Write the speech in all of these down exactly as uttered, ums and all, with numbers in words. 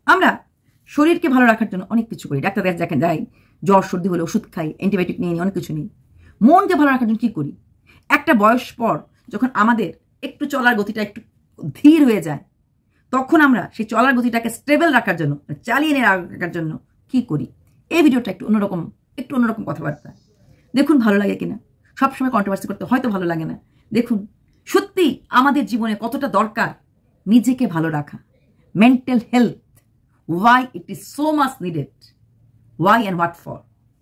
আমরা শরীরকে ভালো রাখার জন্য অনেক কিছু করি, ডাক্তার কাছে দেখেন যাই, জ্বর সর্দি হলে ওষুধ খাই, অ্যান্টিবায়োটিক নিয়ে নিই, অনেক কিছু নিই। মনকে ভালো রাখার জন্য কী করি? একটা বয়স পর যখন আমাদের একটু চলার গতিটা একটু ধীর হয়ে যায়, তখন আমরা সেই চলার গতিটাকে স্টেবল রাখার জন্য, চালিয়ে নিয়ে রাখার জন্য কী করি? এই ভিডিওটা একটু অন্যরকম, একটু অন্যরকম কথাবার্তা। দেখুন ভালো লাগে কিনা। সবসময় কন্ট্রোভার্সি করতে হয়তো ভালো লাগে না। দেখুন সত্যি আমাদের জীবনে কতটা দরকার নিজেকে ভালো রাখা, mental health, why it is so much needed, why and what for.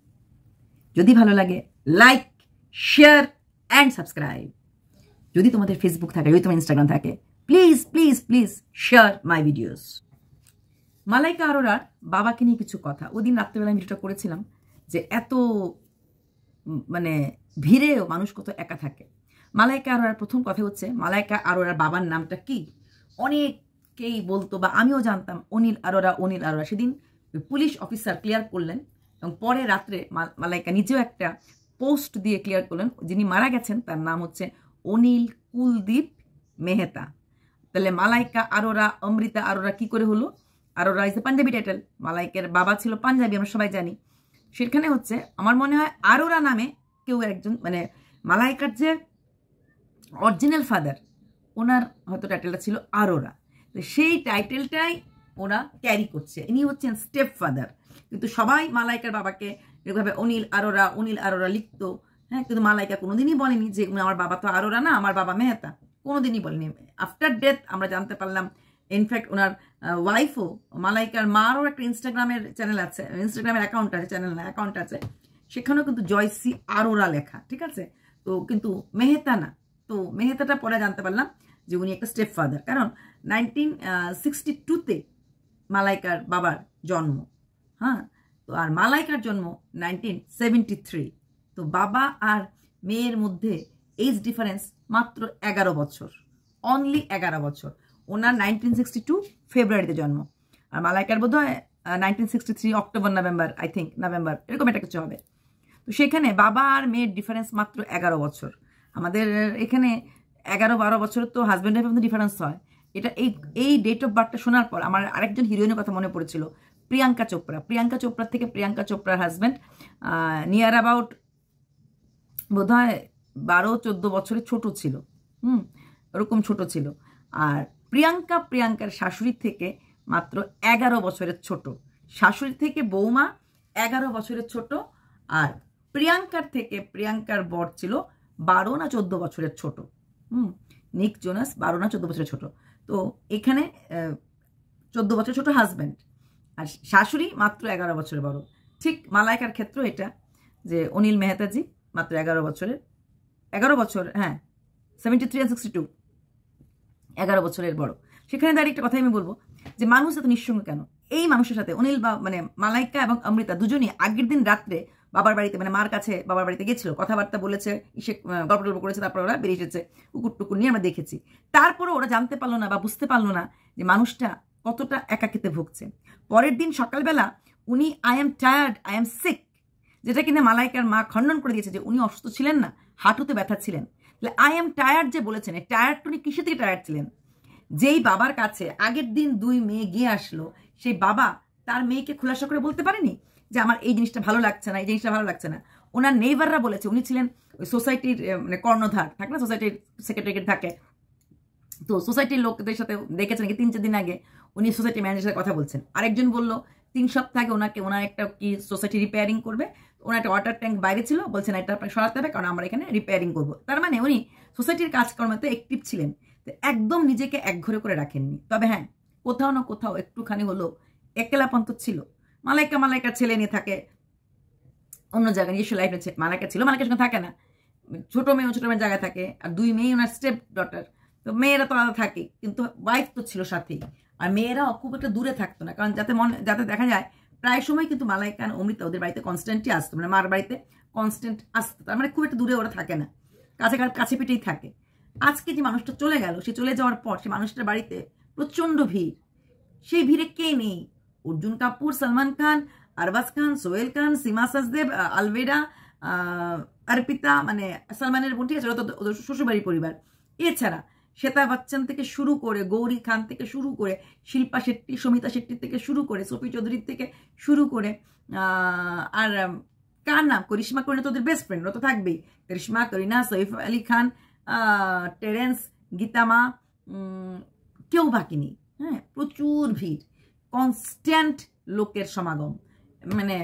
যদি ভালো লাগে লাইক, শেয়ার অ্যান্ড সাবস্ক্রাইব। যদি তোমাদের ফেসবুক থাকে, যদি তোমার ইনস্টাগ্রাম থাকে, please please please share my videos. Malaika আরোরার বাবাকে নিয়ে কিছু কথা। ওদিন রাত্রেবেলায় ভিডিওটা করেছিলাম যে এত মানে ভিড়েও মানুষ কত একা থাকে। মালাইকা আরোরার প্রথম কথা হচ্ছে, মালাইকা আরোরার বাবার নামটা কি? অনেকেই বলতো বা আমিও জানতাম অনিল আরোরা, অনিল আরোরা। সেদিন পুলিশ অফিসার ক্লিয়ার করলেন এবং পরে রাত্রে মালাইকা নিজেও একটা পোস্ট দিয়ে ক্লিয়ার করলেন যিনি মারা গেছেন তার নাম হচ্ছে অনিল কুলদীপ মেহতা। তাহলে মালাইকা আরোরা, অমৃতা আরোরা কি করে হলো? Arora is a Punjabi title, মালাইকার বাবা ছিল পাঞ্জাবি, আমরা সবাই জানি। সেখানে হচ্ছে আমার মনে হয় আরোরা নামে কেউ একজন, মানে মালাইকার যে অরিজিনাল ফাদার, ওনার হয়তো টাইটেলটা ছিল আরোরা, সেই টাইটেলটাই ওরা ক্যারি করছে। ইনি হচ্ছেন স্টেপ ফাদার। কিন্তু সবাই মালাইকার বাবাকে এভাবে অনিল আরোরা, অনিল আরোরা লিখতো, হ্যাঁ। কিন্তু মালাইকা কোনোদিনই বলেনি যে আমার বাবা তো আরোরা না, আমার বাবা মেহতা, কোনোদিনই বলেনি। আফটার ডেথ আমরা জানতে পারলাম। ইনফ্যাক্ট ওনার ওয়াইফও, মালাইকার মারও একটা ইনস্টাগ্রামের চ্যানেল আছে, ইনস্টাগ্রামের অ্যাকাউন্ট আছে, চ্যানেল না অ্যাকাউন্ট আছে, সেখানেও কিন্তু জয়সি আরোরা লেখা, ঠিক আছে। তো কিন্তু মেহতা না। তো মেহতাটা পরে জানতে পারলাম যে উনি একটা স্টেপ ফাদার, কারণ নাইনটিন সিক্সটি টুতে মালাইকার বাবার জন্ম, হ্যাঁ। তো আর মালাইকার জন্ম নাইনটিন সেভেন্টি থ্রি। তো বাবা আর মেয়ের মধ্যে এজ ডিফারেন্স মাত্র এগারো বছর, অনলি এগারো বছর। ওনার নাইনটিন সিক্সটি টু ফেব্রুয়ারিতে জন্ম, আর মালাইকার বোধ হয় nineteen sixty three October November, I think November, এরকম একটা কিছু হবে। তো সেখানে বাবা আর মেয়ের ডিফারেন্স মাত্র এগারো বছর। আমাদের এখানে এগারো বারো বছর তো হাজব্যান্ড ওয়াইফের মধ্যে ডিফারেন্স হয়। এটা এই এই ডেট অফ বার্থটা শোনার পর আমার আরেকজন হিরোইনের কথা মনে পড়েছিল, প্রিয়াঙ্কা চোপড়া। প্রিয়াঙ্কা চোপড়ার থেকে প্রিয়াঙ্কা চোপড়ার হাজব্যান্ড নিয়ার অ্যাবাউট বোধ হয় বারো চোদ্দো বছরের ছোট ছিল, হুম, ওরকম ছোট ছিল। আর প্রিয়াঙ্কা প্রিয়াঙ্কার শাশুড়ির থেকে মাত্র এগারো বছরের ছোট। শাশুড়ির থেকে বৌমা এগারো বছরের ছোট, আর প্রিয়াঙ্কার থেকে প্রিয়াঙ্কার বর ছিল বারো না চোদ্দ বছরের ছোট, হুম। নিক জোনাস বারো না চোদ্দ বছরের ছোট। তো এখানে চোদ্দ বছর ছোট হাজব্যান্ড, আর শাশুড়ি মাত্র এগারো বছরের বড়। ঠিক মালাইকার ক্ষেত্র এটা, যে অনিল মেহতাজি মাত্র এগারো বছরের, এগারো বছর, হ্যাঁ, seventy three and sixty two, এগারো বছরের বড়। সেখানে দাঁড়িয়ে একটা কথাই আমি বলবো যে মানুষ এত নিঃসঙ্গ কেন? এই মানুষের সাথে অনিল বা মানে মালাইকা এবং অমৃতা দুজনই আগের দিন রাত্রে বাবার বাড়িতে, মানে মার কাছে বাবার বাড়িতে গেছিল, কথাবার্তা বলেছে, ইসে গল্প টল্প করেছে, তারপর ওরা বেরিয়ে এসেছে, কুকুর টুকুর নিয়ে আমরা দেখেছি। তারপরে ওরা জানতে পারলো না বা বুঝতে পারলো না যে মানুষটা কতটা একাকিতে ভুগছে। পরের দিন সকালবেলা উনি I am tired, I am sick, যেটা কিনা মালাইকার মা খণ্ডন করে দিয়েছে যে উনি অসুস্থ ছিলেন না, হাঁটুতে ব্যথা ছিলেন। তাহলে আই এম টায়ার্ড যে বলেছেন, টায়ার্ড উনি কিসে থেকে টায়ার্ড ছিলেন? যেই বাবার কাছে আগের দিন দুই মেয়ে গিয়ে আসলো, সেই বাবা তার মেয়েকে খুলাসা করে বলতে পারেনি যে আমার এই জিনিসটা ভালো লাগছে না, এই জিনিসটা ভালো লাগছে না। ওনার নেইবাররা বলেছে, উনি ছিলেন ওই সোসাইটির মানে কর্ণধার থাকে না, সোসাইটির সেক্রেটারি থাকে। তো সোসাইটির লোকদের সাথে দেখেছেন কি তিন চার দিন আগে উনি সোসাইটি ম্যানেজারের সাথে কথা বলছেন। আরেকজন বললো তিন সপ্তাহ আগে ওনাকে, ওনার একটা কি সোসাইটি রিপেয়ারিং করবে, ওনার একটা ওয়াটার ট্যাঙ্ক বাইরে ছিল, বলছেন এটা আপনাকে সরাতে হবে কারণ আমরা এখানে রিপেয়ারিং করবো। তার মানে উনি সোসাইটির কাজকর্মতে অ্যাক্টিভ ছিলেন, একদম নিজেকে একঘরে করে রাখেননি। তবে হ্যাঁ, কোথাও না কোথাও একটুখানি হলো একলাপন্ত ছিল। মালাইকা মালাইকার ছেলে নিয়ে থাকে অন্য জায়গায়, নিজস্ব লাইফে মালাইকা ছিল, মালাইকার সঙ্গে থাকে না, ছোট মেয়ে ছোট মেয়ের জায়গায় থাকে, আর দুই মেয়ে ওনার স্টেপ ডটার। তো মেয়েরা তো আলাদা থাকে, কিন্তু ওয়াইফ তো ছিল সাথেই। আর মেয়েরাও খুব একটা দূরে থাকতো না, কারণ যাতে মনে যাতে দেখা যায় প্রায় সময় কিন্তু মালাইকা অমৃতা ওদের বাড়িতে কনস্ট্যান্টই আসতো, মানে মার বাড়িতে কনস্ট্যান্ট আসতো। তার মানে খুব একটা দূরে ওরা থাকে না, কাছে কাছে পিঠেই থাকে। আজকে যে মানুষটা চলে গেল, সে চলে যাওয়ার পর সে মানুষটার বাড়িতে প্রচন্ড ভিড়। সেই ভিড়ে কে নেই? অর্জুন কাপুর, সলমান খান, আরবাজ খান, সোহেল খান, সীমা সাজদেব, আলভেরা, অর্পিতা, মানে সলমানের বোন, ঠিক আছে, ওরা তো ওদের শ্বশুরবাড়ির পরিবার। এছাড়া শ্বেতা বচ্চন থেকে শুরু করে, গৌরী খান থেকে শুরু করে, শিল্পা শেট্টি, সমিতা শেট্টির থেকে শুরু করে, সোফি চৌধুরীর থেকে শুরু করে, আর কার নাম, করিশ্মা করিনা তোদের বেস্ট ফ্রেন্ড, ওরা তো থাকবেই, করিশ্মা, করিনা, সৈফ আলী খান, টেরেন্স, গীতামা, কেউ বাকি নেই। হ্যাঁ, প্রচুর ভিড়, কনস্ট্যান্ট লোকের সমাগম, মানে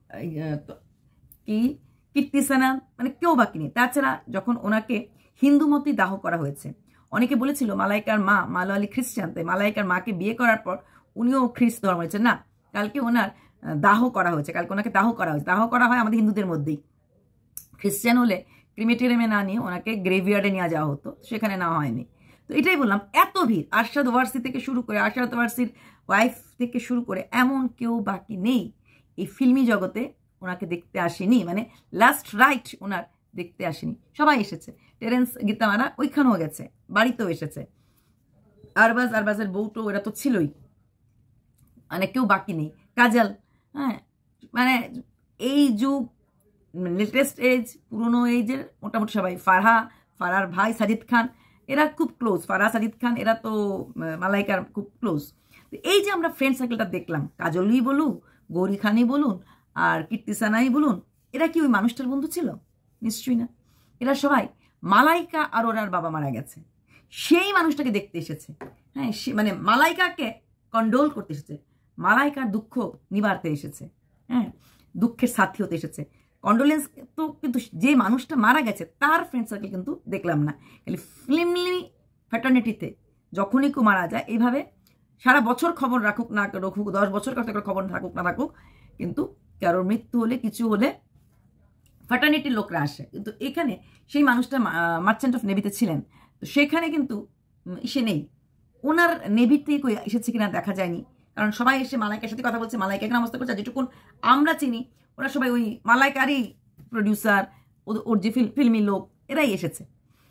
কি কীর্তি সেনা, মানে কেউ বাকি নেই। তাছাড়া যখন ওনাকে হিন্দু মতেই দাহ করা হয়েছে, অনেকে বলেছিল মালাইকার মা মালয়ালি খ্রিস্টান, তাই মালাইকার মাকে বিয়ে করার পর উনিও খ্রিস্ট ধর্ম হয়েছে, না, কালকে ওনার দাহ করা হয়েছে, কালকে ওনাকে দাহ করা হয়েছে। দাহ করা হয় আমাদের হিন্দুদের মধ্যেই, খ্রিস্টান হলে ক্রিমেটেরিয়ামে না নিয়ে ওনাকে গ্রেভিয়ার্ডে নিয়ে যাওয়া হতো, সেখানে না হয়নি। তো এটাই বললাম, এত ভিড়, আরশাদ ওয়ারসি থেকে শুরু করে, আরশাদ ওয়ারসির ওয়াইফ থেকে শুরু করে, এমন কেউ বাকি নেই এই ফিল্মি জগতে ওনাকে দেখতে আসেনি, মানে লাস্ট রাইট ওনার দেখতে আসেনি, সবাই এসেছে। টেরেন্স, গীতামারা ওইখানেও গেছে, বাড়িতেও এসেছে, আরবাজ, আরবাজের বউটো এরা তো ছিলই, মানে কেউ বাকি নেই। কাজল, হ্যাঁ, মানে এই যুগ, লেটেস্ট এজ, পুরনো এজের মোটামুটি সবাই, ফারহা, ফারহার ভাই সাজিদ খান, এরা খুব ক্লোজ, ফারহা, সাজিদ খান, এরা তো মালাইকার খুব ক্লোজ। তো এই যে আমরা ফ্রেন্ড সার্কেলটা দেখলাম, কাজলই বলুন, গৌরী খানই বলুন, আর কীর্তি সেনাই বলুন, এরা কি ওই মানুষটার বন্ধু ছিল? নিশ্চয়ই না। এরা সবাই মালাইকা আর ওরার বাবা মারা গেছে, সেই মানুষটাকে দেখতে এসেছে। হ্যাঁ, মানে মালাইকাকে কন্ডোল করতে এসেছে, মালাইকার দুঃখ নিবারতে এসেছে, হ্যাঁ, দুঃখের সাথী হতে এসেছে। কন্ডোলেন্স তো, কিন্তু যে মানুষটা মারা গেছে তার ফ্রেন্ড সার্কেল কিন্তু দেখলাম না। খালি ফিল্মলি ফ্যাটার্নিটিতে যখনই কেউ মারা যায়, এইভাবে সারা বছর খবর রাখুক না রাখুক, দশ বছর কাছে খবর থাকুক না থাকুক, কিন্তু কারোর মৃত্যু হলে, কিছু হলে ফ্যাটার্নিটির লোকরা আসে। কিন্তু এখানে সেই মানুষটা মার্চেন্ট অফ নেভিতে ছিলেন, তো সেখানে কিন্তু এসে নেই। ওনার নেভিতে এসেছে কিনা দেখা যায়নি, কারণ সবাই এসে মালাইকার সাথে কথা বলছে, মালাইকাকে নমস্তে করছে। যেটুকুন আমরা চিনি, ওরা সবাই ওই মালাইকারই প্রডিউসার, ওর যে ফিল্মি লোক, এরাই এসেছে।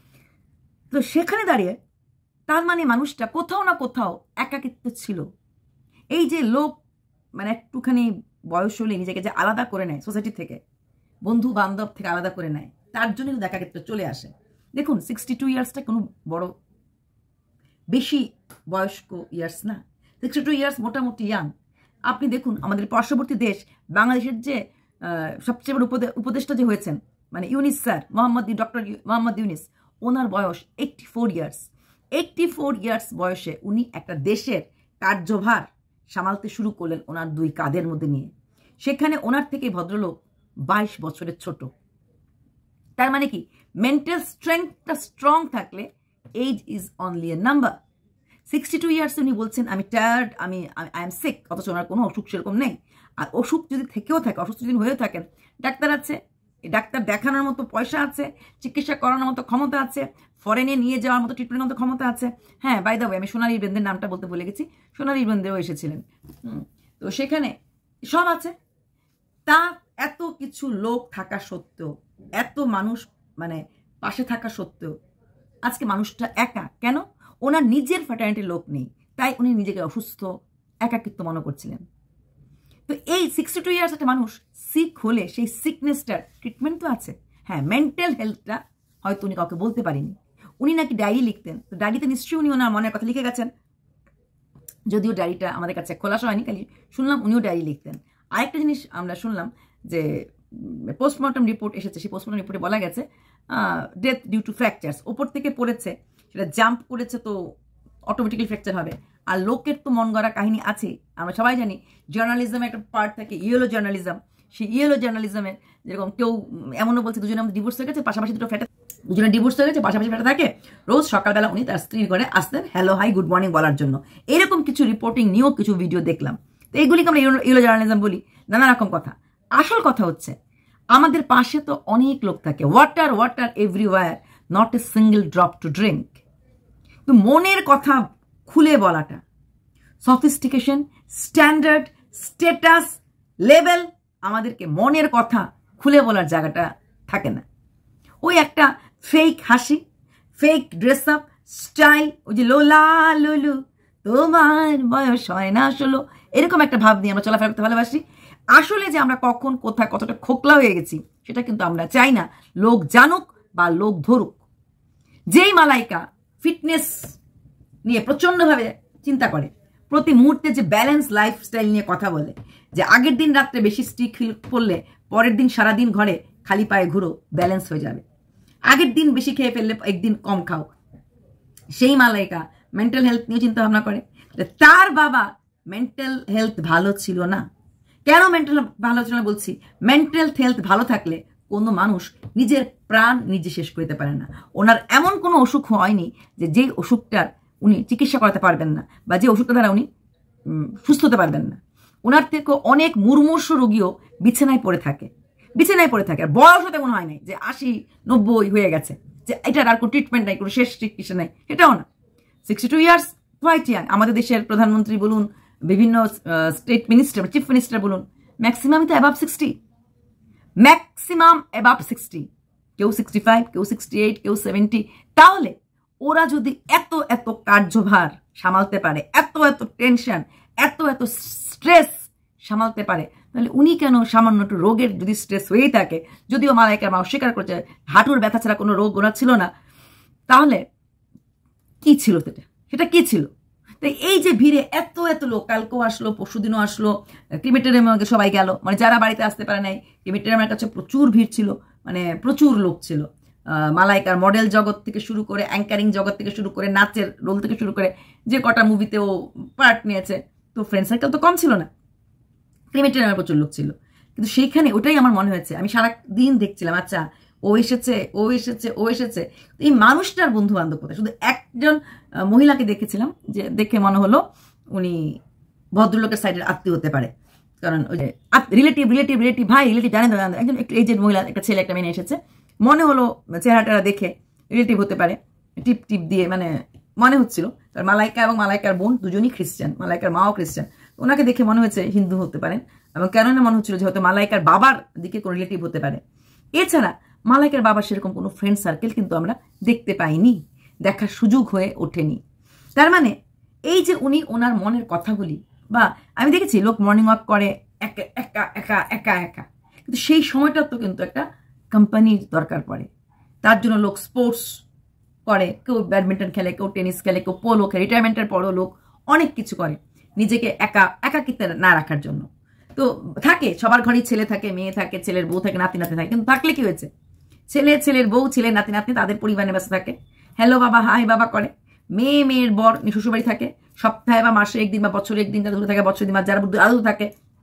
তো সেখানে দাঁড়িয়ে তার মানে মানুষটা কোথাও না কোথাও একাকিত্ব ছিল। এই যে লোক মানে একটুখানি বয়স হলে নিজেকে যে আলাদা করে নেয় সোসাইটি থেকে, বন্ধু বান্ধব থেকে আলাদা করে নেয়, তার জন্য কিন্তু একাকিত্ব চলে আসে। দেখুন, সিক্সটি টু ইয়ার্সটা কোনো বড় বেশি বয়স্ক ইয়ার্স না, সিক্সটি টু ইয়ার্স মোটামুটি ইয়াং। আপনি দেখুন আমাদের পার্শ্ববর্তী দেশ বাংলাদেশের যে সবচেয়ে বড় উপদেষ্টা যে হয়েছেন, মানে ইউনিস স্যার, মোহাম্মদ ডক্টর মোহাম্মদ ইউনিস, ওনার বয়স eighty four years. Eighty four years বয়সে উনি একটা দেশের কার্যভার সামালতে শুরু করলেন ওনার দুই কাঁধের মধ্যে নিয়ে। সেখানে ওনার থেকে ভদ্রলোক বাইশ বছরের ছোট। তার মানে কি, মেন্টাল স্ট্রেংথটা স্ট্রং থাকলে age is only a number. Sixty two years উনি বলছেন আমি টায়ার্ড, আমি আই এম সিক, অথচ ওনার কোনো অসুখ সেরকম নেই। আর অসুখ যদি থেকেও থাকে, অসুস্থ যদি হয়েও থাকেন, ডাক্তার আছে, ডাক্তার দেখানোর মতো পয়সা আছে, চিকিৎসা করানোর মতো ক্ষমতা আছে, ফরেনে নিয়ে যাওয়ার মতো ট্রিটমেন্টের মতো ক্ষমতা আছে। হ্যাঁ, বাই দ্য ওয়ে, আমি সোনালী বেন্দের নামটা বলতে ভুলে গেছি, সোনালী বেন্দেও এসেছিলেন। তো সেখানে সব আছে। তা এত কিছু লোক থাকা সত্ত্বেও, এত মানুষ মানে পাশে থাকা সত্ত্বেও আজকে মানুষটা একা কেন? ওনার নিজের ফ্যাটার্নিটির লোক নেই, তাই উনি নিজেকে অসুস্থ, একাকিত্ব মনে করছিলেন। তো এই সিক্সটি টু ইয়ার্স একটা মানুষ সিক হলে সেই সিকনেসটার ট্রিটমেন্ট তো আছে। হ্যাঁ, মেন্টাল হেলথটা হয়তো উনি কাউকে বলতে পারেনি। উনি নাকি ডায়েরি লিখতেন, তো ডায়েরিতে নিশ্চয়ই উনি ওনার মনের কথা লিখে গেছেন, যদিও ডায়েরিটা আমাদের কাছে খোলাসা হয়নি, খালি শুনলাম উনিও ডায়েরি লিখতেন। আরেকটা জিনিস আমরা শুনলাম যে পোস্টমর্টম রিপোর্ট এসেছে, সেই পোস্টমর্টম রিপোর্টে বলা গেছে ডেথ ডিউ টু ফ্র্যাকচার্স। ওপর থেকে পড়েছে, সেটা জাম্প করেছে, তো অটোমেটিক্যালি ফ্র্যাকচার হবে। আর লোকের তো মন গড়া কাহিনী আছে, আমরা সবাই জানি। জার্নালিজমের একটা পার্ট থাকে ইয়েলো জার্নালিজম, সেই ইয়েলো জার্নালিজমের যেরকম কেউ এমনও বলছে দুজনে আমাদের ডিভোর্স হয়ে গেছে, পাশাপাশি দুটো ফ্ল্যাটে, দুজনে ডিভোর্স হয়ে গেছে, পাশাপাশি ফ্ল্যাটে থাকে, রোজ সকালবেলা উনি তার স্ত্রীর ঘরে আসতেন হ্যালো হাই গুড মর্নিং বলার জন্য। এরকম কিছু রিপোর্টিং নিয়েও কিছু ভিডিও দেখলাম। তো এইগুলিকে আমরা ইয়েলো জার্নালিজম বলি, নানা রকম কথা। আসল কথা হচ্ছে আমাদের পাশে তো অনেক লোক থাকে, water water everywhere, not a single drop to drink. তো মনের কথা খুলে বলাটা, সফিস্টিকেশন, স্ট্যান্ডার্ড, স্টেটাস, লেভেল, আমাদেরকে মনের কথা খুলে বলার জায়গাটা থাকে না। ওই একটা ফেক হাসি, ফেক ড্রেস আপ, স্টাইল, ওই যে লোলা লোলু তোমার বয়স হয় না ষোলো, এরকম একটা ভাব নিয়ে আমরা চলাফেরা করতে ভালোবাসি। আসলে যে আমরা কখন কোথায় কতটা খোকলা হয়ে গেছি সেটা কিন্তু আমরা চাই না লোক জানুক বা লোক ধরুক। যেই মালাইকা ফিটনেস নিয়ে প্রচণ্ডভাবে চিন্তা করে, প্রতি মুহূর্তে যে ব্যালেন্স লাইফস্টাইল নিয়ে কথা বলে, যে আগের দিন রাত্রে বেশি স্টিক পড়লে পরের দিন সারাদিন ঘরে খালি পায়ে ঘুরো, ব্যালেন্স হয়ে যাবে। আগের দিন বেশি খেয়ে ফেললে একদিন কম খাও। সেই মালাইকা মেন্টাল হেলথ নিয়ে চিন্তা ভাবনা করে। তার বাবা মেন্টাল হেলথ ভালো ছিল না। কেন মেন্টাল ভালো ছিল না বলছি? মেন্টাল হেলথ ভালো থাকলে কোনো মানুষ নিজের প্রাণ নিজে শেষ করতে পারে না। ওনার এমন কোনো অসুখ হয়নি যে যেই অসুখটার উনি চিকিৎসা করাতে পারবেন না, বা যে ওষুধটা দ্বারা উনি সুস্থ হতে পারবেন না। ওনার থেকে অনেক মুমূর্ষু রোগীও বিছানায় পড়ে থাকে, বিছানায় পড়ে থাকে। আর বয়সও তেমন হয় নাই যে আশি নব্বই হয়ে গেছে, যে এটার আর কোনো ট্রিটমেন্ট নাই, কোনো শেষ চিকিৎসা নাই, সেটাও না। Sixty two years quite young. আমাদের দেশের প্রধানমন্ত্রী বলুন, বিভিন্ন স্টেট মিনিস্টার, চিফ মিনিস্টার বলুন, ম্যাক্সিমামই তো above sixty, maximum above sixty, কেউ সিক্সটি ফাইভ, কেউ সিক্সটি এইট, কেউ সেভেন্টি। তাহলে ওরা যদি এত এত কার্যভার সামালতে পারে, এত এত টেনশন, এত এত স্ট্রেস সামালতে পারে, তাহলে উনি কেন সামান্য একটু রোগের যদি স্ট্রেস হয়েই থাকে, যদিও মালাইকার মা অস্বীকার করছে হাঁটুর ব্যথা ছাড়া কোনো রোগ ওনার ছিল না, তাহলে কি ছিল সেটা? সেটা কি ছিল? তাই এই যে ভিড়ে এত এত লোক, কালকেও আসলো, পরশুদিনও আসলো, ক্রিমেটেরিয়ামে সবাই গেল, মানে যারা বাড়িতে আসতে পারে নাই, ক্রিমেটেরিয়ামের কাছে প্রচুর ভিড় ছিল, মানে প্রচুর লোক ছিল। মালাইকার মডেল জগৎ থেকে শুরু করে, অ্যাঙ্কারিং জগৎ থেকে শুরু করে, নাচের রোল থেকে শুরু করে, যে কটা মুভিতেও পার্ট নিয়েছে, তো ফ্রেন্ড সার্কেল তো কম ছিল না, ক্রিমেটেরিয়ামে প্রচুর লোক ছিল। কিন্তু সেইখানে ওটাই আমার মনে হয়েছে, আমি সারা দিন দেখছিলাম, আচ্ছা ও এসেছে, ও এসেছে, ও এসেছে, এই মানুষটার বন্ধু বান্ধব কোথায়? শুধু একজন মহিলাকে দেখেছিলাম, যে দেখে মনে হলো উনি ভদ্রলোকের সাইডের আত্মীয় হতে পারে, কারণ ওই যে রিলেটিভ রিলেটিভ রিলেটিভ ভাই রিলেটিভ জানেন, একজন একটু এজেড মহিলা, একটা ছেলে একটা মেয়ে এসেছে, মনে হলো চেহারাটা দেখে রিলেটিভ হতে পারে, টিপ টিপ দিয়ে মানে মনে হচ্ছিল। কারণ মালাইকা এবং মালাইকার বোন দুজনই খ্রিস্টান, মালাইকার মাও খ্রিস্টান, ওনাকে দেখে মনে হয়েছে হিন্দু হতে পারেন, এবং কেননা মনে হচ্ছিল যে হয়তো মালাইকার বাবার দিকে কোনো রিলেটিভ হতে পারে। এছাড়া মালাইকার বাবার সেরকম কোনো ফ্রেন্ড সার্কেল কিন্তু আমরা দেখতে পাইনি, দেখার সুযোগ হয়ে ওঠেনি। তার মানে এই যে উনি ওনার মনের কথাগুলি, বা আমি দেখেছি লোক মর্নিং ওয়াক করে একা একা একা একা একা, কিন্তু সেই সময়টা তো কিন্তু একটা কোম্পানির দরকার পড়ে। তার জন্য লোক স্পোর্টস করে, কেউ ব্যাডমিন্টন খেলে, কেউ টেনিস খেলে, কেউ পোলো খেলে, রিটায়ারমেন্টের পরও লোক অনেক কিছু করে নিজেকে একা একাকিত্বে না রাখার জন্য। তো থাকে, সবার ঘরেই ছেলে থাকে, মেয়ে থাকে, ছেলের বউ থাকে, নাতি নাতি থাকে, কিন্তু থাকলে কি হয়েছে? ছেলে ছেলের বউ, ছেলে নাতি নাতনি তাদের পরিবারে ব্যস্ত থাকে, হ্যালো বাবা হাই বাবা করে। মেয়ে মেয়ের বর শ্বশুরবাড়ি থাকে, সপ্তাহে বা মাসে একদিন বা বছরে একদিন যারা দূরে থাকে, বছর দিন, যারা আদৌ থাকে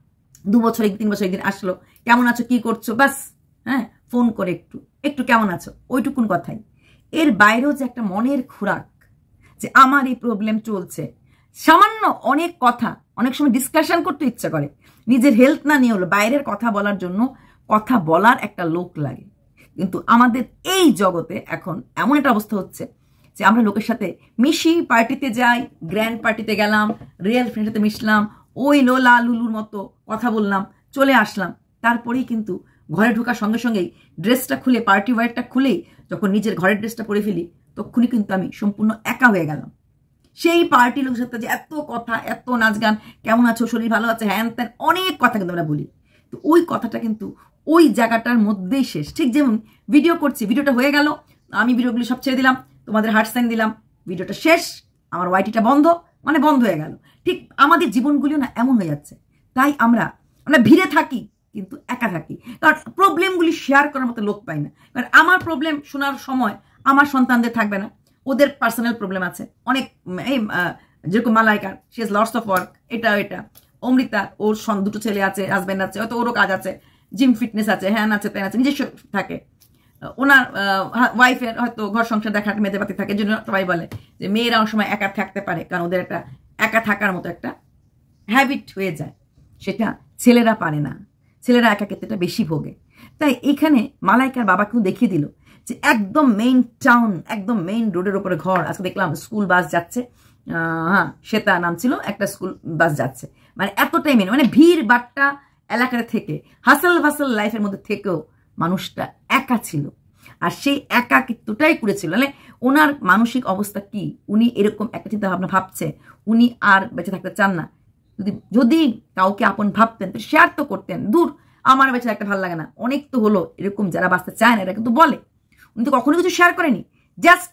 দু বছর একদিন, তিন বছর একদিন আসলো, কেমন আছো, কি করছো, বাস, হ্যাঁ ফোন করে একটু একটু কেমন আছো, ওইটুকুন কথাই। এর বাইরেও যে একটা মনের খোরাক, যে আমার এই প্রবলেম চলছে, সামান্য অনেক কথা, অনেক সময় ডিসকাশন করতে ইচ্ছা করে, নিজের হেলথ না নিয়ে হলো বাইরের কথা বলার জন্য কথা বলার একটা লোক লাগে। কিন্তু আমাদের এই জগতে এখন এমন একটা অবস্থা হচ্ছে যে আমরা লোকের সাথে মিশি, পার্টিতে যাই, গ্র্যান্ড পার্টিতে গেলাম, রিয়েল ফ্রেন্ডের সাথে মিশলাম, ওই লোলা লুলুর মতো কথা বললাম, চলে আসলাম, তারপরেই কিন্তু ঘরে ঢোকার সঙ্গে সঙ্গেই ড্রেসটা খুলে, পার্টি ওয়্যারটা খুলেই যখন নিজের ঘরের ড্রেসটা পরে ফেলি, তখনই কিন্তু আমি সম্পূর্ণ একা হয়ে গেলাম। সেই পার্টি লোকের সাথে যে এত কথা, এত নাচ গান, কেমন আছো, শরীর ভালো আছে, হ্যান ত্যান, অনেক কথা কিন্তু আমরা বলি, তো ওই কথাটা কিন্তু ওই জায়গাটার মধ্যেই শেষ। ঠিক যেমন ভিডিও করছি, ভিডিওটা হয়ে গেল, আমি ভিডিওগুলি সব ছেড়ে দিলাম, তোমাদের হার্ট সাইন দিলাম, ভিডিওটা শেষ, আমার ওয়াইটিটা বন্ধ, মানে বন্ধ হয়ে গেল। ঠিক আমাদের জীবনগুলিও না এমন হয়ে যাচ্ছে। তাই আমরা আমরা ভিড়ে থাকি কিন্তু একা থাকি, কারণ প্রবলেমগুলি শেয়ার করার মতো লোক পাই না। কারণ আমার প্রবলেম শোনার সময় আমার সন্তানদের থাকবে না, ওদের পার্সোনাল প্রবলেম আছে অনেক। এই যেরকম মালাইকার, she has lots of work, এটা এটা, অমৃতা ওর দুটো ছেলে আছে, হাজব্যান্ড আছে, হয়তো ওরও কাজ আছে, জিম ফিটনেস আছে, হ্যান আছে, প্যান আছে, নিজস্ব থাকে। ওনার ওয়াইফের হয়তো ঘর সংসার দেখার মেয়েদের পাতি থাকে, জন্য সবাই বলে যে মেয়েরা অনেক সময় একা থাকতে পারে, কারণ ওদের একটা একা থাকার মতো একটা হ্যাবিট হয়ে যায়, সেটা ছেলেরা পারে না, ছেলেরা একাকিত্বটা বেশি ভোগে। তাই এখানে মালাইকার বাবা কিন্তু দেখিয়ে দিল যে একদম মেইন টাউন, একদম মেইন রোডের উপরে ঘর। আজকে দেখলাম স্কুল বাস যাচ্ছে, হ্যাঁ শ্বেতা নাম ছিল, একটা স্কুল বাস যাচ্ছে, মানে এতটাই মেন, মানে ভিড় বাট্টা এলাকার থেকে, হাসল ফাসল লাইফের মধ্যে থেকেও মানুষটা একা ছিল। আর সেই একাকিত্বটাই করেছিল, মানে ওনার মানসিক অবস্থা কি, উনি এরকম একটা চিন্তা ভাবনা ভাবছে, উনি আর বেঁচে থাকতে চান না। যদি যদি কাউকে আপন ভাবতেন তো শেয়ার তো করতেন, দূর আমার বেঁচে থাকতে ভালো লাগে না, অনেক তো হলো, এরকম যারা বাঁচতে চায় না এরা কিন্তু বলে। উনি তো কখনো কিছু শেয়ার করেনি, জাস্ট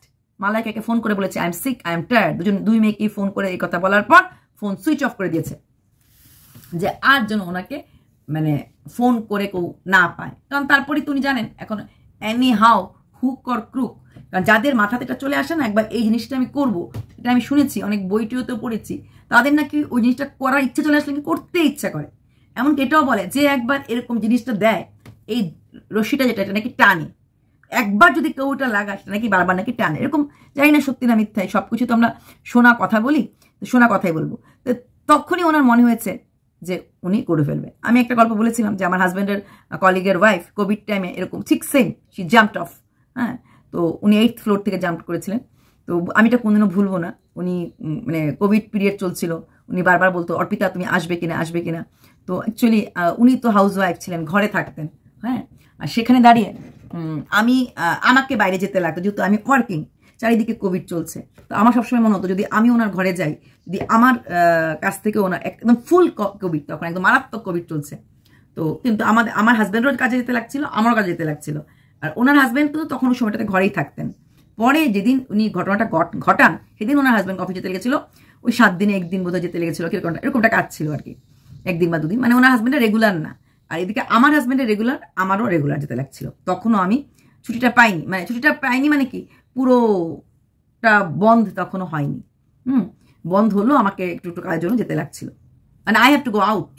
মালাইকাকে ফোন করে বলেছে I am sick, I am tired. দুজন দুই মেয়েকেই ফোন করে এই কথা বলার পর ফোন সুইচ অফ করে দিয়েছে, যে আর যেন ওনাকে মানে ফোন করে কেউ না পায়। কারণ তারপরে তুমি জানেন এখন anyhow hook or crook, কারণ যাদের মাথাতে এটা চলে আসে না একবার এই জিনিসটা আমি করব, এটা আমি শুনেছি, অনেক বইটিওতেও পড়েছি, তাদের নাকি ওই জিনিসটা করার ইচ্ছা চলে আসলে কি করতে ইচ্ছা করে। এমনকি এটাও বলে যে একবার এরকম জিনিসটা দেয়, এই রশিটা যেটা এটা নাকি টানে, একবার যদি কেউ ওটা লাগায় সেটা নাকি বারবার নাকি টানে। এরকম জানি না সত্যি না মিথ্যাই, সব কিছু তো আমরা শোনা কথা বলি, তো শোনা কথাই বলবো। তো তখনই ওনার মনে হয়েছে যে উনি করে ফেলবে। আমি একটা গল্প বলেছিলাম যে আমার হাজব্যান্ডের কলিগের ওয়াইফ কোভিড টাইমে এরকম ঠিক সেম, শি জাম্পড অফ। হ্যাঁ, তো উনি এইথ ফ্লোর থেকে জাম্প করেছিলেন। তো আমি এটা কোনদিনও ভুলবো না। উনি মানে কোভিড পিরিয়ড চলছিল, উনি বারবার বলতো অর্পিতা তুমি আসবে কিনা আসবে কিনা। তো অ্যাকচুয়ালি উনি তো হাউস ওয়াইফ ছিলেন, ঘরে থাকতেন। হ্যাঁ, আর সেখানে দাঁড়িয়ে আমি আমাকে বাইরে যেতে লাগতো, যেহেতু আমি ওয়ার্কিং, চারিদিকে কোভিড চলছে। তো আমার সবসময় মনে হতো যদি আমি ওনার ঘরে যাই, যদি আমার কাছ থেকে ওনার একদম ফুল কোভিড, তখন একদম মারাত্মক কোভিড চলছে, তো কিন্তু আমাদের আমার হাজব্যান্ডেরও কাজে যেতে লাগছিল, আমারও কাজে যেতে লাগছিল। আর ওনার হাজব্যান্ড তো তখন ওই সময়টাতে ঘরেই থাকতেন। পরে যেদিন উনি ঘটনাটা ঘটান সেদিন ওনার হাজব্যান্ড অফিস যেতে লেগেছিল, ওই সাত দিনে একদিন বোধহয় যেতে লেগেছিল, কিরকম এরকমটা কাজ ছিল আর কি, একদিন বা দুদিন। মানে ওনার হাজব্যান্ডের রেগুলার না, আর এদিকে আমার হাজব্যান্ডের রেগুলার, আমারও রেগুলার যেতে লাগছিল। তখনও আমি ছুটিটা পাইনি, মানে ছুটিটা পাইনি মানে কি পুরোটা বন্ধ তখনও হয়নি। হুম, বন্ধ হলো, আমাকে একটু একটু কাজের জন্য যেতে লাগছিল, মানে I have to go out.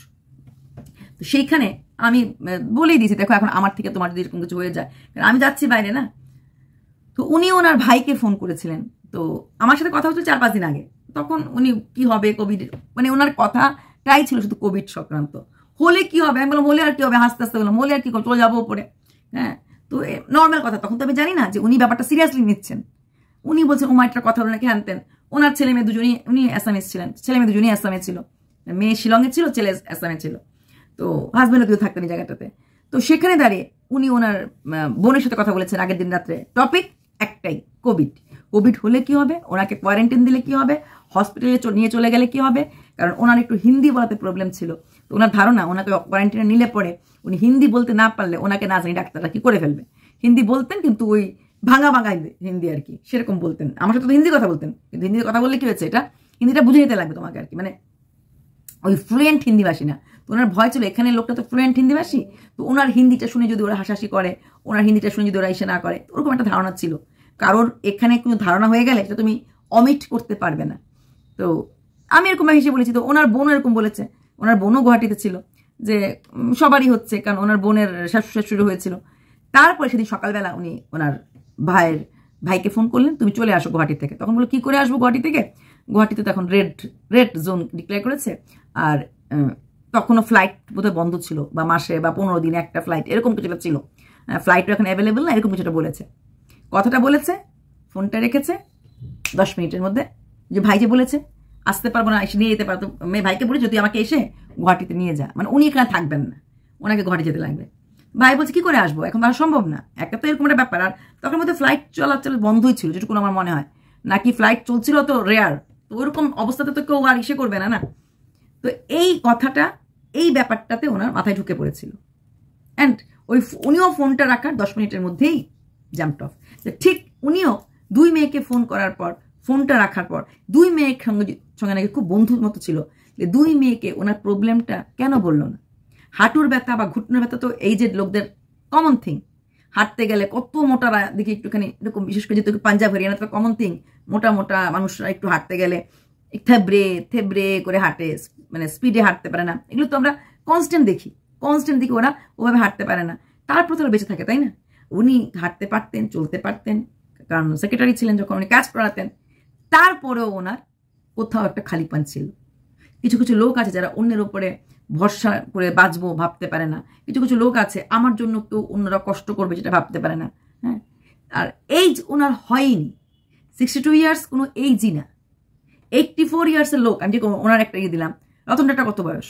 তো সেইখানে আমি বলেই দিয়েছি দেখো এখন আমার থেকে তোমার যদি এরকম কিছু হয়ে যায়, কারণ আমি যাচ্ছি বাইরে না। তো উনি ওনার ভাইকে ফোন করেছিলেন, তো আমার সাথে কথা হচ্ছে চার পাঁচ দিন আগে। তখন উনি কি হবে কোভিড, মানে ওনার কথাটাই ছিল শুধু কোভিড সংক্রান্ত, হলে কি হবে। আমি বললাম হলে আর কি হবে, হাসতে হাসতে বললাম হলে আর কি চলে যাবো ওপরে। হ্যাঁ, তো নর্মাল কথা। তখন তো আমি জানি না যে উনি ব্যাপারটা সিরিয়াসলি নিচ্ছেন। উনি বলছেন ও মাইটার কথা বলে নাকি আনতেন। ওনার ছেলে মেয়ে দুজনই, উনি অ্যাসামিস ছিলেন, ছেলে মেয়ে দুজনই অ্যাসামে ছিল, মেয়ে শিলংয়ে ছিল, ছেলে অ্যাসামে ছিল। তো হাজব্যান্ডও কেউ থাকতেন এই জায়গাটাতে। তো সেখানে দাঁড়িয়ে উনি ওনার বোনের সাথে কথা বলেছেন আগের দিন রাত্রে, টপিক একটাই কোভিড। কোভিড হলে কি হবে, ওনাকে কোয়ারেন্টাইন দিলে কি হবে, হসপিটালে নিয়ে চলে গেলে কি হবে। কারণ ওনার একটু হিন্দি বলাতে প্রবলেম ছিল, তো ওনার ধারণা ওনাকে কোয়ারেন্টাইনে নিলে পরে উনি হিন্দি বলতে না পারলে ওনাকে না জানি ডাক্তাররা কি করে ফেলবে। হিন্দি বলতেন কিন্তু ওই ভাঙা ভাঙা হিন্দি আর কি, সেরকম বলতেন। আমার সাথে তো হিন্দি কথা বলতেন, কিন্তু হিন্দিতে কথা বললে কি হয়েছে, এটা হিন্দিটা বুঝে নিতে লাগবে তোমাকে আর কি, মানে ওই ফ্লুয়েন্ট হিন্দিভাষী না। তো ওনার ভয় ছিল এখানে লোকটা তো ফ্লুয়েন্ট হিন্দিভাষী, তো ওনার হিন্দিটা শুনে যদি ওরা হাসাহাসি করে, ওনার হিন্দিটা শুনে যদি ওরা এসে না করে, ওরকম একটা ধারণা ছিল। কারোর এখানে কোনো ধারণা হয়ে গেলে সেটা তুমি অমিট করতে পারবে না। তো আমি এরকম হিসেবে বলেছি, তো ওনার বোনও এরকম বলেছে, ওনার বোনও গুয়াহাটিতে ছিল, যে সবারই হচ্ছে, কারণ ওনার বোনের শাশুড়ি শাশুড়ি হয়েছিল। তারপরে সেদিন সকালবেলা উনি ওনার ভাইয়ের ভাইকে ফোন করলেন তুমি চলে আসো গুয়াহাটি থেকে। তখন বললো কি করে আসবো গুয়াহাটি থেকে, গুয়াহাটিতে তো এখন রেড রেড জোন ডিক্লেয়ার করেছে, আর তখনও ফ্লাইট বোধহয় বন্ধ ছিল, বা মাসে বা পনেরো দিনে একটা ফ্লাইট এরকম কিছুটা ছিল, ফ্লাইটও এখন অ্যাভেলেবেল না, এরকম কিছুটা বলেছে। কথাটা বলেছে, ফোনটা রেখেছে, দশ মিনিটের মধ্যে যে ভাই যে বলেছে আসতে পারবো না, এসে নিয়ে যেতে পারতো, মেয়ে ভাইকে বলে যদি আমাকে এসে গুয়াহাটিতে নিয়ে যা, মানে উনি এখানে থাকবেন না, ওনাকে ঘরে যেতে লাগবে। ভাই বলছে কি করে আসবো, এখন তো আর সম্ভব না, একটা তো এরকম একটা ব্যাপার। আর তখন মধ্যে ফ্লাইট চলাচল বন্ধই ছিল যেটুকু আমার মনে হয়, নাকি ফ্লাইট চলছিল তো রেয়ার, তো ওরকম অবস্থাতে তো কেউ আর ইসে করবে না না। তো এই কথাটা, এই ব্যাপারটাতে ওনার মাথায় ঢুকে পড়েছিল, অ্যান্ড ওই উনিও ফোনটা রাখার দশ মিনিটের মধ্যেই জাম্পড অফ। ঠিক উনিও দুই মেয়েকে ফোন করার পর, ফোনটা রাখার পর, দুই মেয়ের সঙ্গে সঙ্গে নাকি খুব বন্ধুর মতো ছিল, যে দুই মেয়েকে ওনার প্রবলেমটা কেন বললো না। হাঁটুর ব্যথা বা ঘুটনের ব্যথা তো এই যে লোকদের কমন থিং, হাঁটতে গেলে কত মোটারা দেখি একটুখানি এরকম, বিশেষ করে যেহেতু পাঞ্জাব হরিয়ানা তো কমন থিং, মোটা মোটা মানুষরা একটু হাঁটতে গেলে থেবড়ে থেবড়ে করে হাঁটে, মানে স্পিডে হাঁটতে পারে না, এগুলো তো আমরা কনস্ট্যান্ট দেখি, কনস্ট্যান্ট দেখি ওরা ওভাবে হাঁটতে পারে না, তারপর তো বেঁচে থাকে তাই না। উনি হাঁটতে পারতেন, চলতে পারতেন, কারণ সেক্রেটারি ছিলেন যখন উনি কাজ করাতেন, তারপরেও ওনার কোথাও একটা খালিপান ছিল। কিছু কিছু লোক আছে যারা অন্যের ওপরে ভরসা করে বাঁচবো ভাবতে পারে না, কিছু কিছু লোক আছে আমার জন্য কেউ অন্যরা কষ্ট করবে সেটা ভাবতে পারে না। হ্যাঁ, আর এইজ ওনার হয়নি, সিক্সটি টু ইয়ার্স কোনো এইজই না, এইটটি ফোর ইয়ার্সের লোক। আমি যে ওনার একটা ইয়ে দিলাম, রতন টাটা কত বয়স,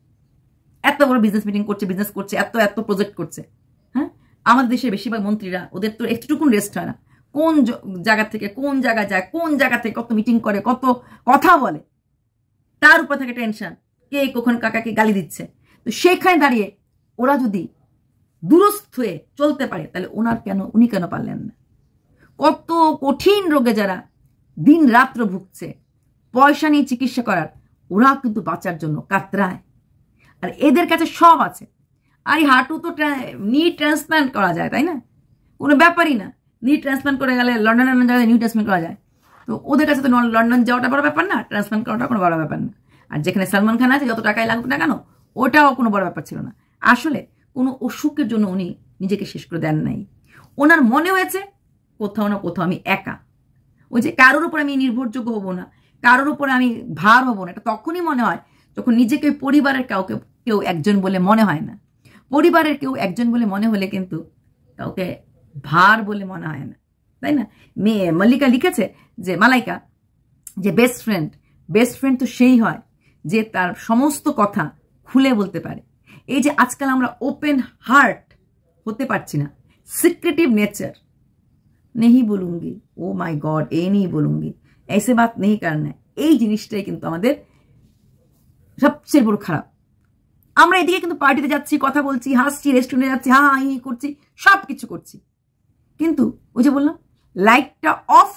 এত বড় বিজনেস মিটিং করছে, বিজনেস করছে, এত এত প্রজেক্ট করছে। হ্যাঁ, আমাদের দেশের বেশিরভাগ মন্ত্রীরা, ওদের তো একটুটুকুন রেস্ট হয় না, কোন জায়গা থেকে কোন জায়গা যায়, কোন জায়গা থেকে কত মিটিং করে, কত কথা বলে, তার উপর থেকে টেনশন, কে কখন কাকাকে গালি দিচ্ছে। তো সেখানে দাঁড়িয়ে ওরা যদি দুরস্থ হয়ে চলতে পারে, তাহলে ওনার কেন, উনি কেন পারলেন না। কত কঠিন রোগে যারা দিন রাত্র ভুগছে, পয়সা নিয়ে চিকিৎসা করার, ওরা কিন্তু বাঁচার জন্য কাতরায়। আর এদের কাছে সব আছে। আর এই হাঁটু তো নি ট্রান্সপ্লান্ট করা যায়, তাই না? কোনো ব্যাপারই না। নি ট্রান্সপ্লান্ট করে গেলে লন্ডনের জায়গায় নিউ ট্রান্সপ্লান্ট করা যায়। তো ওদের কাছে তো লন্ডন যাওয়াটা বড় ব্যাপার না, ট্রান্সপ্লান্ট করাটা কোনো বড় ব্যাপার না। আর যেখানে সালমান খান আছে, যত টাকাই লাগুক না কেন, ওটাও কোনো বড় ব্যাপার ছিল না। আসলে কোনো অসুখের জন্য উনি নিজেকে শেষ করে দেন নাই। ওনার মনে হয়েছে কোথাও না কোথাও আমি একা, ওই যে কারোর উপর আমি নির্ভরযোগ্য হব না, কারোর উপর আমি ভার হব না, এটা তখনই মনে হয় যখন নিজেকে পরিবারের কাউকে কেউ একজন বলে মনে হয় না। পরিবারের কেউ একজন বলে মনে হলে কিন্তু কাউকে ভার বলে মনে হয় না, তাই না? মেয়ে মল্লিকা লিখেছে যে মালাইকা, যে বেস্ট ফ্রেন্ড, বেস্ট ফ্রেন্ড তো সেই হয় যে তার সমস্ত কথা খুলে বলতে পারে। এই যে আজকাল আমরা ওপেন হার্ট হতে পারছি না, সিক্রেটিভ नेचर नहीं बोलूंगी, ओ माय गॉड, ए नहीं बोलूंगी, ऐसे बात नहीं करना है, এই জিনিসটাই কিন্তু আমাদের সবচেয়ে বড় খারাপ। আমরা এদিকে কিন্তু পার্টিতে যাচ্ছি, কথা বলছি, হাসছি, রেস্টুরেন্টে যাচ্ছি, হা হি করছি, সব কিছু করছি, কিন্তু ওই যে বললাম লাইটটা অফ,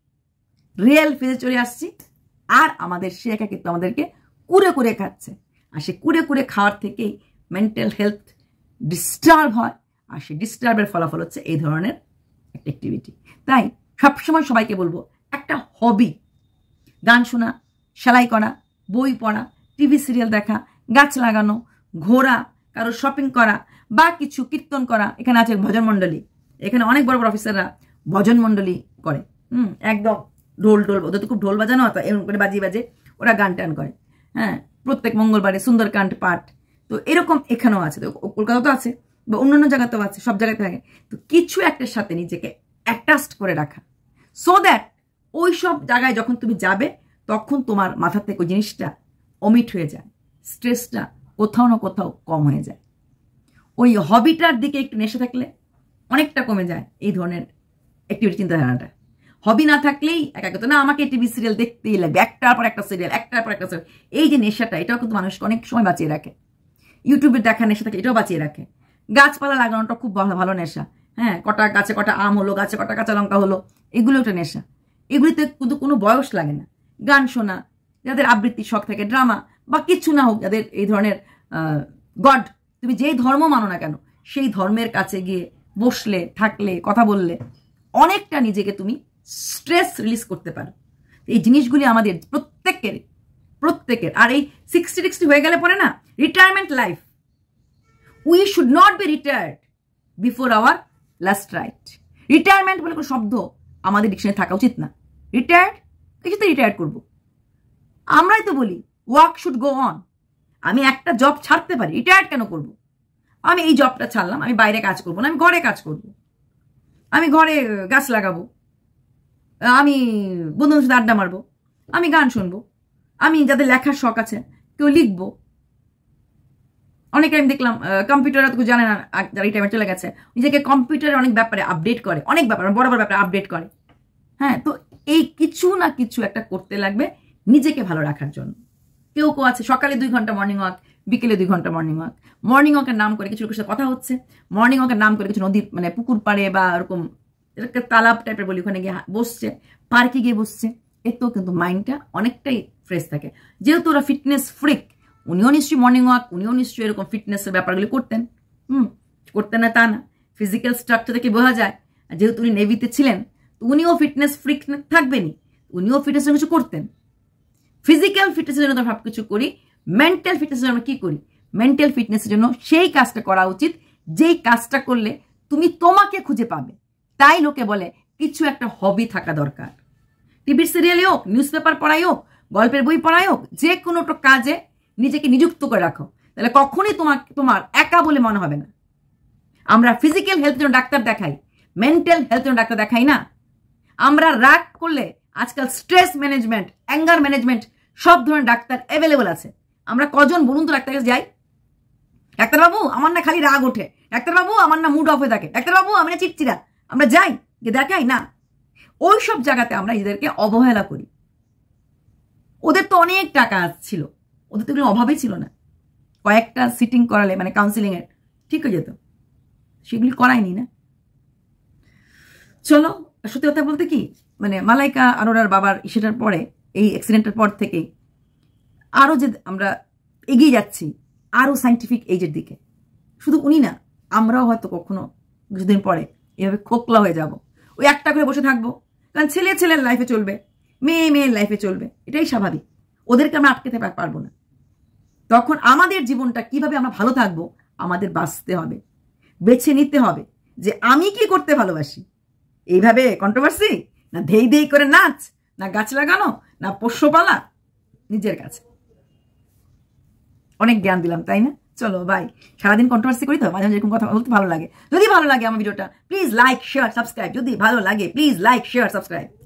রিয়েল ফেজে চলে আসছি। আর আমাদের সে একা কিন্তু আমাদেরকে কুড়ে কুড়ে খাচ্ছে। আর সে কুড়ে কুড়ে খাওয়ার থেকেই মেন্টাল হেলথ ডিস্টার্ব হয়। আর সেই ডিস্টার্বের ফলাফল হচ্ছে এই ধরনের একটা অ্যাক্টিভিটি। তাই সবসময় সবাইকে বলবো, একটা হবি, গান শোনা, সেলাই করা, বই পড়া, টিভি সিরিয়াল দেখা, গাছ লাগানো, ঘোরা, কারো শপিং করা, বা কিছু কীর্তন করা। এখানে আছে ভজন মণ্ডলী, এখানে অনেক বড় বড় অফিসাররা ভজন মণ্ডলী করে। হুম একদম ঢোল ঢোল, ওদের তো খুব ঢোল বাজানো হতো, এরকম করে বাজিয়ে বাজে ওরা গান টান করে। হ্যাঁ, প্রত্যেক মঙ্গলবারে সুন্দরকাণ্ড পাঠ। তো এরকম এখানেও আছে, তো কলকাতা তো আছে, বা অন্যান্য জায়গাতেও আছে, সব জায়গায় থাকে। তো কিছু একটার সাথে নিজেকে অ্যাটাচড করে রাখা, সো দ্যাট ওই সব জায়গায় যখন তুমি যাবে তখন তোমার মাথা থেকে ওই জিনিসটা অমিট হয়ে যায়, স্ট্রেসটা কোথাও না কোথাও কম হয়ে যায়। ওই হবিটার দিকে একটু নেশা থাকলে অনেকটা কমে যায় এই ধরনের অ্যাক্টিভিটি, চিন্তাধারাটা। হবি না থাকলেই একাকিত্ব, না আমাকে টিভি সিরিয়াল দেখতেই লাগবে, একটার পর একটা সিরিয়াল, একটার পর একটা সিরিয়াল। এই যে নেশাটা, এটাও কিন্তু মানুষকে অনেক সময় বাঁচিয়ে রাখে। ইউটিউবে দেখা নেশা থাকে, এটাও বাঁচিয়ে রাখে। গাছপালা লাগানোটা খুব ভালো নেশা। হ্যাঁ, কটা গাছে কটা আম হলো, গাছে কটা কাঁচা লঙ্কা হলো, এগুলো একটা নেশা। এগুলিতে কিন্তু কোনো বয়স লাগে না। গান শোনা, যাদের আবৃত্তির শখ থাকে, ড্রামা বা কিছু না হোক, যাদের এই ধরনের গড, তুমি যেই ধর্ম মানো না কেন, সেই ধর্মের কাছে গিয়ে বসলে, থাকলে, কথা বললে অনেকটা নিজেকে তুমি স্ট্রেস রিলিজ করতে পারো। এই জিনিসগুলি আমাদের প্রত্যেকের প্রত্যেকের আর এই সিক্সটি সিক্সটি হয়ে গেলে পরে না, retirement life, we should not be retired before our last right. Retirement বলে কোনো শব্দ আমাদের ডিকশনারি থাকা উচিত না। রিটায়ার্ড, কিছুতে রিটায়ার্ড করবো, আমরাই তো বলি ওয়ার্ক শুড গো অন। আমি একটা জব ছাড়তে পারি, রিটায়ার্ড কেন করব? আমি এই জবটা ছাড়লাম, আমি বাইরে কাজ করবো না, আমি ঘরে কাজ করব, আমি ঘরে গাছ লাগাবো, আমি বন্ধুদের সাথে আড্ডা মারবো, আমি গান শুনবো, আমি যাদের লেখার শখ আছে কেউ লিখবো। অনেকে আমি দেখলাম কম্পিউটার তো জানে না, যারা রিটায়ারমেন্ট চলে গেছে, নিজেকে কম্পিউটারে অনেক ব্যাপারে আপডেট করে, অনেক ব্যাপার বড় বড় ব্যাপারে আপডেট করে। হ্যাঁ, তো এই কিছু না কিছু একটা করতে লাগবে নিজেকে ভালো রাখার জন্য। কেউ কেউ আছে সকালে দুই ঘন্টা মর্নিং ওয়াক, বিকেলে দুই ঘন্টা মর্নিং ওয়াক। মর্নিং ওয়াকের নাম করে কিছু লোকের সাথে কথা হচ্ছে, মর্নিং ওয়াকের নাম করে কিছু নদী মানে পুকুর পাড়ে বা এরকম এটাকে তালাব টাইপের বলি, ওখানে গিয়ে বসছে, পার্কে গিয়ে বসছে। এতেও কিন্তু মাইন্ডটা অনেকটাই ফ্রেশ থাকে। যেহেতু ওরা ফিটনেস ফ্রিক, উনিও নিশ্চয়ই মর্নিং ওয়াক, উনিও নিশ্চয়ই এরকম ফিটনেসের ব্যাপারগুলি করতেন। হুম করতেন না তা না, ফিজিক্যাল স্ট্রাকচার থেকে বোঝা যায়। যেহেতু উনি নেভিতে ছিলেন, উনিও ফিটনেস ফ্রিক থাকবেনি, উনিও ফিটনেসের কিছু করতেন। ফিজিক্যাল ফিটনেসের জন্য আমরা সব কিছু করি, মেন্টাল ফিটনেসের জন্য আমরা কি করি? মেন্টাল ফিটনেসের জন্য সেই কাজটা করা উচিত যেই কাজটা করলে তুমি তোমাকে খুঁজে পাবে। তাই লোকে বলে কিছু একটা হবি থাকা দরকার। টিভির সিরিয়ালে হোক, নিউজ পেপার পড়াই হোক, গল্পের বই পড়াই হোক, যে কোনো একটা কাজে নিজেকে নিযুক্ত করে রাখো, তাহলে কখনই তোমার তোমার একা বলে মনে হবে না। আমরা ফিজিক্যাল হেলথের জন্য ডাক্তার দেখাই, মেন্টাল হেলথের জন্য ডাক্তার দেখাই না। আমরা রাগ করলে আজকাল স্ট্রেস ম্যানেজমেন্ট, অ্যাঙ্গার ম্যানেজমেন্ট সব ধরনের ডাক্তার অ্যাভেলেবল আছে। আমরা কজন বলুন তো ডাক্তার কাছে যাই? ডাক্তারবাবু আমার না খালি রাগ ওঠে, ডাক্তারবাবু আমার না মুড অফ হয়ে থাকে, ডাক্তারবাবু আমি না চিটচিরা। আমরা যাই যে দেখাই না, ওই সব জায়গাতে আমরা নিজেদেরকে অবহেলা করি। ওদের তো অনেক টাকা ছিল, ওদের তো এগুলো অভাবই ছিল না। কয়েকটা সিটিং করালে মানে কাউন্সিলিং এর ঠিক হয়ে যেত, সেগুলি করায়নি না। চলো সত্যি কথা বলতে কি মানে মালাইকা আরোরার বাবার সেটার পরে এই অ্যাক্সিডেন্টের পর থেকেই আরও যে আমরা এগিয়ে যাচ্ছি আরও সাইন্টিফিক এইজের দিকে। শুধু উনি না, আমরাও হয়তো কখনো কিছুদিন পরে এভাবে খোকলা হয়ে যাব, ওই একটা করে বসে থাকবো। কারণ ছেলে ছেলের লাইফে চলবে, মেয়ে মেয়ের লাইফে চলবে, এটাই স্বাভাবিক। ওদেরকে আমরা আটকে থাকতে পারবো না। তখন আমাদের জীবনটা কিভাবে আমরা ভালো থাকবো আমাদের বাঁচতে হবে, বেছে নিতে হবে যে আমি কি করতে ভালোবাসি। এইভাবে কন্ট্রোভার্সি না, ধেই ধেই করে নাচ, না গাছ লাগানো, না পোষ্যপালা, নিজের কাছে। অনেক জ্ঞান দিলাম তাই না? চলো বাই। সারাদিন কন্ট্রোভার্সি করি তো, মাঝে মাঝে এরকম কথা বলতে ভালো লাগে। যদি ভালো লাগে আমার ভিডিওটা প্লিজ লাইক শেয়ার সাবস্ক্রাইব। যদি ভালো লাগে প্লিজ লাইক শেয়ার সাবস্ক্রাইব।